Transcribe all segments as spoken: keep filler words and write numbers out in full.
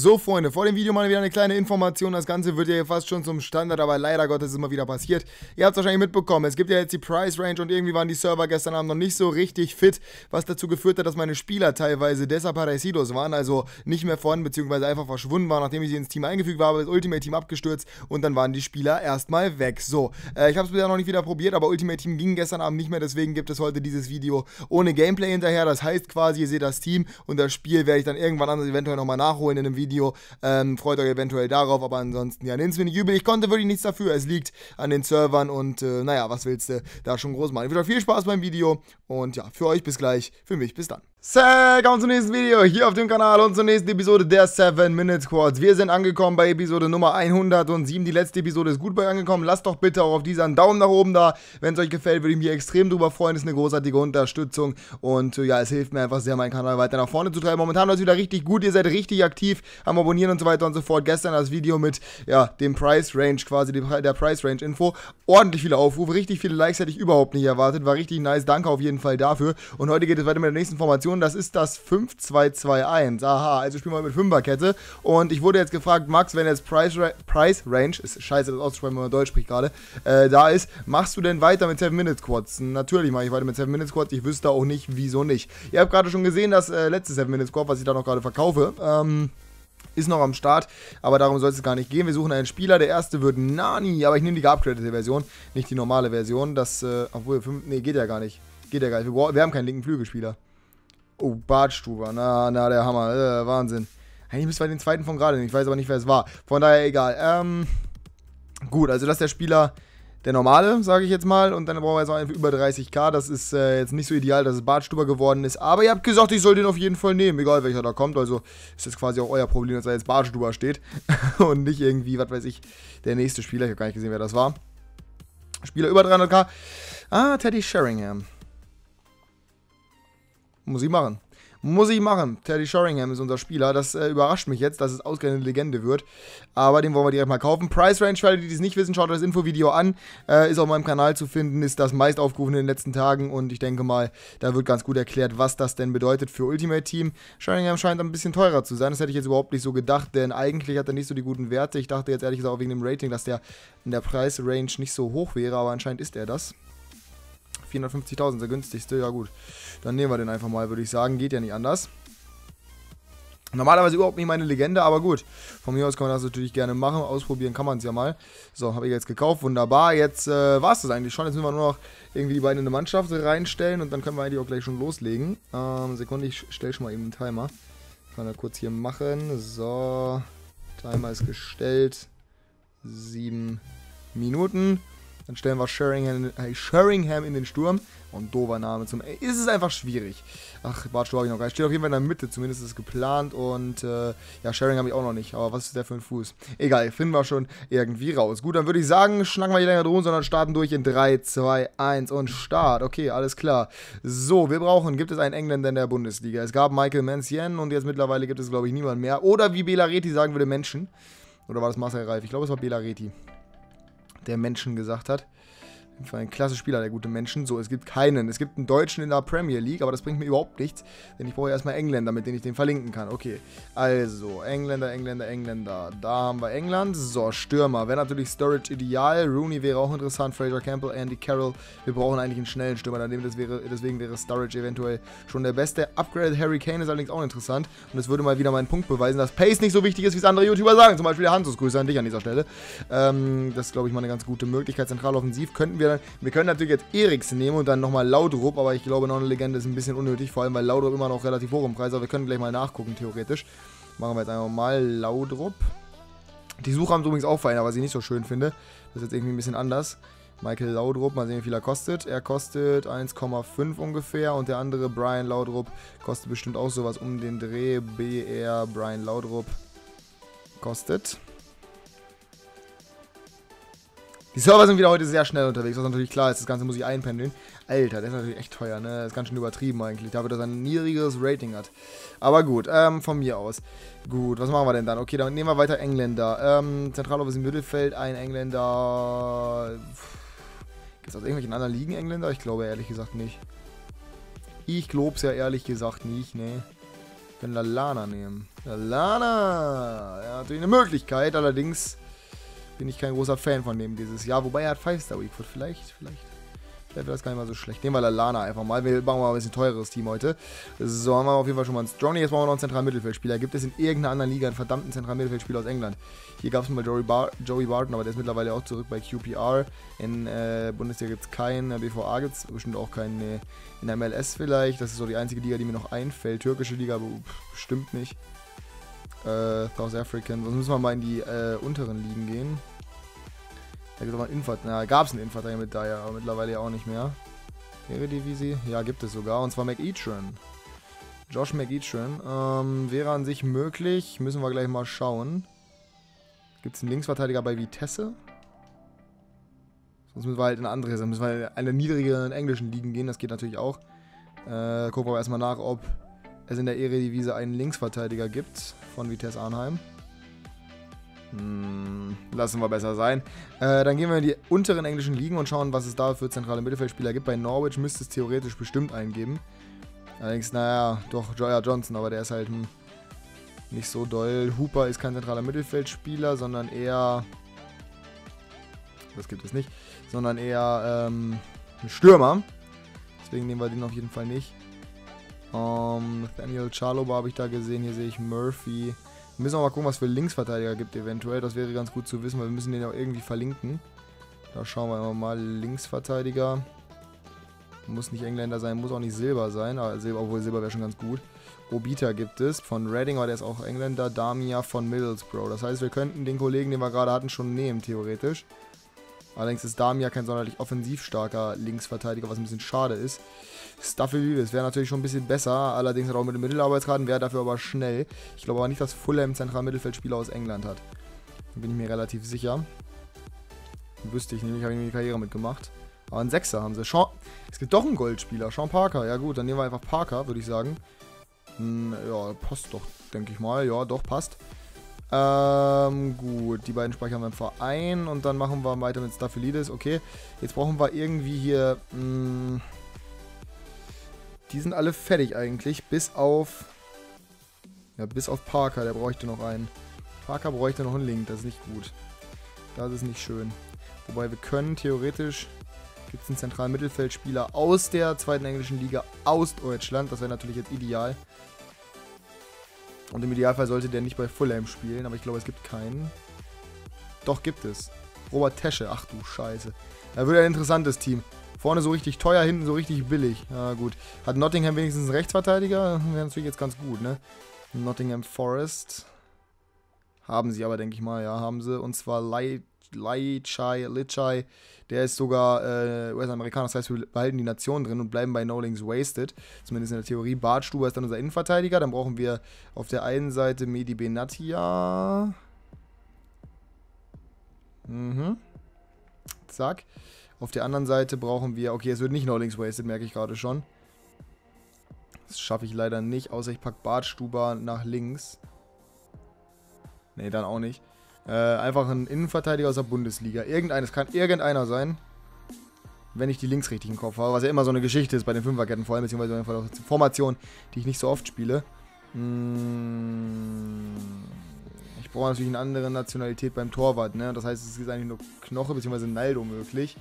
So, Freunde, vor dem Video mal wieder eine kleine Information. Das Ganze wird ja fast schon zum Standard, aber leider Gottes ist es mal wieder passiert. Ihr habt es wahrscheinlich mitbekommen, es gibt ja jetzt die Price Range und irgendwie waren die Server gestern Abend noch nicht so richtig fit, was dazu geführt hat, dass meine Spieler teilweise desaparecidos waren, also nicht mehr vorhanden, beziehungsweise einfach verschwunden waren, nachdem ich sie ins Team eingefügt habe, das Ultimate Team abgestürzt und dann waren die Spieler erstmal weg. So, äh, ich habe es bisher noch nicht wieder probiert, aber Ultimate Team ging gestern Abend nicht mehr, deswegen gibt es heute dieses Video ohne Gameplay hinterher. Das heißt quasi, ihr seht das Team und das Spiel werde ich dann irgendwann anders eventuell nochmal nachholen in einem Video. Ähm, freut euch eventuell darauf, aber ansonsten, ja, nehmt es mir nicht übel. Ich konnte wirklich nichts dafür. Es liegt an den Servern und, äh, naja, was willst du da schon groß machen? Ich wünsche euch viel Spaß beim Video und ja, für euch bis gleich, für mich bis dann. Willkommen zum nächsten Video hier auf dem Kanal und zur nächsten Episode der seven minute Squads. Wir sind angekommen bei Episode Nummer hundertsieben. Die letzte Episode ist gut bei angekommen. Lasst doch bitte auch auf dieser einen Daumen nach oben da. Wenn es euch gefällt, würde ich mich extrem drüber freuen. Ist eine großartige Unterstützung und äh, ja, es hilft mir einfach sehr, meinen Kanal weiter nach vorne zu treiben. Momentan läuft es wieder richtig gut. Ihr seid richtig aktiv am Abonnieren und so weiter und so fort. Gestern das Video mit ja, dem Price Range, quasi die, der Price Range Info. Ordentlich viele Aufrufe, richtig viele Likes hätte ich überhaupt nicht erwartet. War richtig nice. Danke auf jeden Fall dafür. Und heute geht es weiter mit der nächsten Formation. Das ist das fünf zwei zwei eins. Aha, also spielen wir mit Fünferkette. Und ich wurde jetzt gefragt, Max, wenn jetzt Price, Ra Price Range, ist scheiße das auszusprechen, wenn man Deutsch spricht gerade, äh, da ist, machst du denn weiter mit seven minute Squads? Natürlich mache ich weiter mit seven minute Squads. Ich wüsste auch nicht, wieso nicht. Ihr habt gerade schon gesehen, das äh, letzte seven minute Squad, was ich da noch gerade verkaufe, ähm, ist noch am Start, aber darum soll es gar nicht gehen. Wir suchen einen Spieler, der erste wird Nani, aber ich nehme die geupgradete Version, nicht die normale Version. Das, äh, obwohl, fünf, nee, geht ja gar nicht. Geht ja gar nicht. Wir, wir haben keinen linken Flügelspieler. Oh, Bartstuber, na, na, der Hammer, äh, Wahnsinn. Eigentlich müssen wir den zweiten von gerade nehmen, ich weiß aber nicht, wer es war. Von daher egal. Ähm, gut, also das ist der Spieler, der normale, sage ich jetzt mal. Und dann brauchen wir jetzt noch einen für über dreißig K. Das ist äh, jetzt nicht so ideal, dass es Bartstuber geworden ist. Aber ihr habt gesagt, ich soll den auf jeden Fall nehmen, egal welcher da kommt. Also ist das quasi auch euer Problem, dass da jetzt Bartstuber steht. Und nicht irgendwie, was weiß ich, der nächste Spieler. Ich habe gar nicht gesehen, wer das war. Spieler über dreihundert K. Ah, Teddy Sheringham. Muss ich machen. Muss ich machen. Teddy Sheringham ist unser Spieler. Das äh, überrascht mich jetzt, dass es ausgerechnet eine Legende wird. Aber den wollen wir direkt mal kaufen. Price Range, für alle, die es nicht wissen, schaut euch das Infovideo an. Äh, ist auf meinem Kanal zu finden. Ist das meist aufgerufen in den letzten Tagen. Und ich denke mal, da wird ganz gut erklärt, was das denn bedeutet für Ultimate Team. Sheringham scheint ein bisschen teurer zu sein. Das hätte ich jetzt überhaupt nicht so gedacht. Denn eigentlich hat er nicht so die guten Werte. Ich dachte jetzt ehrlich gesagt auch wegen dem Rating, dass der in der Price Range nicht so hoch wäre. Aber anscheinend ist er das. vierhundertfünfzigtausend, der günstigste, ja gut. Dann nehmen wir den einfach mal, würde ich sagen. Geht ja nicht anders. Normalerweise überhaupt nicht meine Legende, aber gut. Von mir aus kann man das natürlich gerne machen. Ausprobieren kann man es ja mal. So, habe ich jetzt gekauft. Wunderbar. Jetzt äh, war es das eigentlich schon. Jetzt müssen wir nur noch irgendwie die beiden in eine Mannschaft reinstellen und dann können wir eigentlich auch gleich schon loslegen. Ähm, Sekunde, ich stelle schon mal eben einen Timer. Kann er kurz hier machen. So, Timer ist gestellt. Sieben Minuten. Dann stellen wir Sheringham, äh, Sheringham in den Sturm. Und doofer Name zum... Ey, ist es einfach schwierig. Ach, Bartstuber habe ich noch gar nicht. Steht auf jeden Fall in der Mitte, zumindest ist es geplant. Und äh, ja, Sheringham habe ich auch noch nicht. Aber was ist der für ein Fuß? Egal, finden wir schon irgendwie raus. Gut, dann würde ich sagen, schnacken wir hier länger drum, sondern starten durch in drei, zwei, eins und Start. Okay, alles klar. So, wir brauchen... Gibt es einen Engländer in der Bundesliga? Es gab Michael Mancien und jetzt mittlerweile gibt es, glaube ich, niemand mehr. Oder wie Bela Reti sagen würde, Menschen. Oder war das Marcel Reif? Ich glaube, es war Bela Reti, der Menschen gesagt hat. Ein klasse Spieler, der gute Menschen. So, es gibt keinen. Es gibt einen Deutschen in der Premier League, aber das bringt mir überhaupt nichts, denn ich brauche erstmal Engländer, mit denen ich den verlinken kann. Okay, also, Engländer, Engländer, Engländer. Da haben wir England. So, Stürmer. Wäre natürlich Sturridge ideal. Rooney wäre auch interessant. Fraser Campbell, Andy Carroll. Wir brauchen eigentlich einen schnellen Stürmer, daneben das wäre, deswegen wäre Sturridge eventuell schon der beste. Upgrade Harry Kane ist allerdings auch interessant und es würde mal wieder meinen Punkt beweisen, dass Pace nicht so wichtig ist, wie es andere YouTuber sagen. Zum Beispiel der Hansus. Grüße an dich an dieser Stelle. Ähm, das ist, glaube ich, mal eine ganz gute Möglichkeit. Zentral offensiv könnten wir Wir können natürlich jetzt Eriksen nehmen und dann nochmal Laudrup, aber ich glaube, noch eine Legende ist ein bisschen unnötig, vor allem, weil Laudrup immer noch relativ hoch im Preis ist, aber wir können gleich mal nachgucken, theoretisch. Machen wir jetzt einfach mal Laudrup. Die Suche haben sie übrigens auch verändert, was ich nicht so schön finde. Das ist jetzt irgendwie ein bisschen anders. Michael Laudrup, mal sehen, wie viel er kostet. Er kostet eins Komma fünf ungefähr und der andere, Brian Laudrup, kostet bestimmt auch sowas um den Dreh. B R Brian Laudrup kostet... Die Server sind wieder heute sehr schnell unterwegs, was natürlich klar ist, das Ganze muss ich einpendeln. Alter, der ist natürlich echt teuer, ne? Das ist ganz schön übertrieben eigentlich, dafür, dass er ein niedrigeres Rating hat. Aber gut, ähm, von mir aus. Gut, was machen wir denn dann? Okay, dann nehmen wir weiter Engländer. Ähm, Zentraloffensiv im Mittelfeld, ein Engländer... Gibt es aus irgendwelchen anderen Ligen Engländer? Ich glaube ehrlich gesagt nicht. Ich glaube es ja ehrlich gesagt nicht, ne? können Lallana nehmen. Lallana! Ja, natürlich eine Möglichkeit, allerdings bin ich kein großer Fan von dem dieses Jahr. Wobei er hat five Star Weakfoot. Vielleicht, vielleicht. Vielleicht wäre das gar nicht mal so schlecht. Nehmen wir Lallana einfach mal. Wir machen mal ein bisschen teureres Team heute. So, haben wir auf jeden Fall schon mal einen Strong. Jetzt brauchen wir noch einen zentralen Mittelfeldspieler. Gibt es in irgendeiner anderen Liga einen verdammten zentralen Mittelfeldspieler aus England? Hier gab es mal Joey, Bar Joey Barton, aber der ist mittlerweile auch zurück bei Q P R. In äh, Bundesliga gibt es keinen. B V A gibt es bestimmt auch keinen. Nee. In der M L S vielleicht. Das ist so die einzige Liga, die mir noch einfällt. Türkische Liga, aber pff, bestimmt nicht. Äh, South African. Sonst müssen wir mal in die äh, unteren Ligen gehen. Da gibt es auch einen Infant. Na, gab es einen Infanterie mit da, ja, aber mittlerweile ja auch nicht mehr. Eredivisie? Ja, gibt es sogar. Und zwar McEachran. Josh McEachran. Ähm, wäre an sich möglich. Müssen wir gleich mal schauen. Gibt es einen Linksverteidiger bei Vitesse? Sonst müssen wir halt in andere, dann müssen wir in eine niedrigeren englischen Ligen gehen. Das geht natürlich auch. Äh, gucken wir erstmal nach, ob es in der Eredivisie einen Linksverteidiger gibt von Vitesse Arnheim. Hm, lassen wir besser sein. Äh, dann gehen wir in die unteren englischen Ligen und schauen, was es da für zentrale Mittelfeldspieler gibt. Bei Norwich müsste es theoretisch bestimmt eingeben. Allerdings, naja, doch, Joya Johnson, aber der ist halt hm, nicht so doll. Hooper ist kein zentraler Mittelfeldspieler, sondern eher... Das gibt es nicht. Sondern eher ähm, ein Stürmer. Deswegen nehmen wir den auf jeden Fall nicht. Um, Nathaniel Charloba habe ich da gesehen. Hier sehe ich Murphy. Wir müssen auch mal gucken, was für Linksverteidiger gibt eventuell. Das wäre ganz gut zu wissen, weil wir müssen den auch irgendwie verlinken. Da schauen wir immer mal. Linksverteidiger. Muss nicht Engländer sein, muss auch nicht Silber sein. Aber Silber, obwohl Silber wäre schon ganz gut. Obita gibt es von Reading, aber der ist auch Engländer. Damia von Middlesbrough. Das heißt, wir könnten den Kollegen, den wir gerade hatten, schon nehmen, theoretisch. Allerdings ist Damia kein sonderlich offensiv starker Linksverteidiger, was ein bisschen schade ist. Staffelidis wäre natürlich schon ein bisschen besser, allerdings hat er auch mit den Mittelarbeitsraten, wäre dafür aber schnell. Ich glaube aber nicht, dass Fulham zentralen Mittelfeldspieler aus England hat. Da bin ich mir relativ sicher. Wüsste ich nämlich, habe ich nämlich die Karriere mitgemacht. Aber einen Sechser haben sie. Sean, es gibt doch einen Goldspieler, Sean Parker. Ja gut, dann nehmen wir einfach Parker, würde ich sagen. Hm, ja, passt doch, denke ich mal. Ja, doch, passt. Ähm, gut, die beiden speichern wir im Verein und dann machen wir weiter mit Staphylides. Okay, jetzt brauchen wir irgendwie hier, mh, die sind alle fertig eigentlich, bis auf, ja, bis auf Parker, der bräuchte noch einen. Parker bräuchte noch einen Link, das ist nicht gut. Das ist nicht schön. Wobei wir können theoretisch, gibt es einen zentralen Mittelfeldspieler aus der zweiten englischen Liga aus Deutschland, das wäre natürlich jetzt ideal. Und im Idealfall sollte der nicht bei Fulham spielen, aber ich glaube, es gibt keinen. Doch, gibt es. Robert Tesche, ach du Scheiße. Da wird ein interessantes Team. Vorne so richtig teuer, hinten so richtig billig. Ja, gut. Hat Nottingham wenigstens einen Rechtsverteidiger? Wäre natürlich jetzt ganz gut, ne? Nottingham Forest. Haben sie aber, denke ich mal, ja, haben sie. Und zwar Lichai, Lichai. Der ist sogar äh, U S-Amerikaner, das heißt, wir behalten die Nation drin und bleiben bei No Links Wasted. Zumindest in der Theorie. Bartstuber ist dann unser Innenverteidiger. Dann brauchen wir auf der einen Seite Mehdi Benatia. Mhm. Zack. Auf der anderen Seite brauchen wir... Okay, es wird nicht No Links Wasted, merke ich gerade schon. Das schaffe ich leider nicht, außer ich packe Bartstuber nach links. Nee, dann auch nicht. Äh, einfach ein Innenverteidiger aus der Bundesliga. Irgendeines kann irgendeiner sein. Wenn ich die links richtig im Kopf habe. Was ja immer so eine Geschichte ist bei den Fünferketten. Vor allem, beziehungsweise einfach auch Formation, die ich nicht so oft spiele. Hm, ich brauche natürlich eine andere Nationalität beim Torwart. Ne? Das heißt, es ist eigentlich nur Knoche, beziehungsweise Naldo möglich.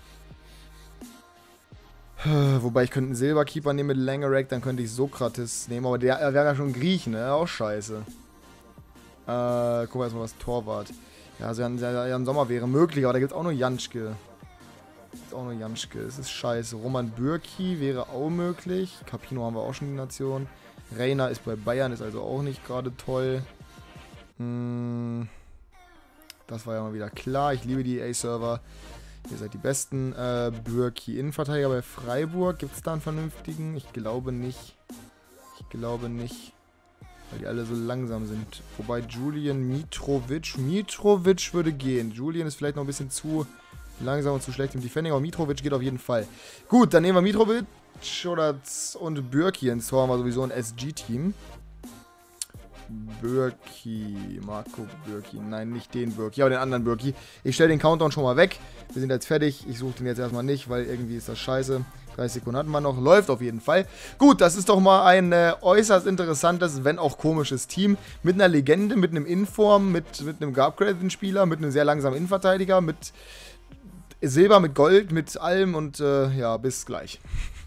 Wobei ich könnte einen Silberkeeper nehmen mit Langerack. Dann könnte ich Sokrates nehmen. Aber der wäre ja schon Griechen, ne? Auch scheiße. Äh, gucken wir erstmal was Torwart. Ja, also Jan, Jan Sommer wäre möglich, aber da gibt es auch nur Janschke. Gibt auch nur Janschke. Es ist scheiße. Roman Bürki wäre auch möglich. Capino haben wir auch schon die Nation. Reina ist bei Bayern, ist also auch nicht gerade toll. Hm, das war ja mal wieder klar. Ich liebe die E A-Server. Ihr seid die Besten. Äh, Bürki, Innenverteidiger bei Freiburg. Gibt es da einen vernünftigen? Ich glaube nicht. Ich glaube nicht. Weil die alle so langsam sind. Wobei Julian Mitrovic. Mitrovic würde gehen. Julian ist vielleicht noch ein bisschen zu langsam und zu schlecht im Defending, aber Mitrovic geht auf jeden Fall. Gut, dann nehmen wir Mitrovic oder und Bürki ins Tor. Haben wir sowieso ein S G-Team. Bürki. Marco Bürki. Nein, nicht den Bürki, aber den anderen Bürki. Ich stelle den Countdown schon mal weg. Wir sind jetzt fertig. Ich suche den jetzt erstmal nicht, weil irgendwie ist das scheiße. dreißig Sekunden hatten wir noch. Läuft auf jeden Fall. Gut, das ist doch mal ein äh, äußerst interessantes, wenn auch komisches Team. Mit einer Legende, mit einem Inform, mit, mit einem geupgradeten Spieler, mit einem sehr langsamen Innenverteidiger, mit Silber, mit Gold, mit allem und äh, ja, bis gleich.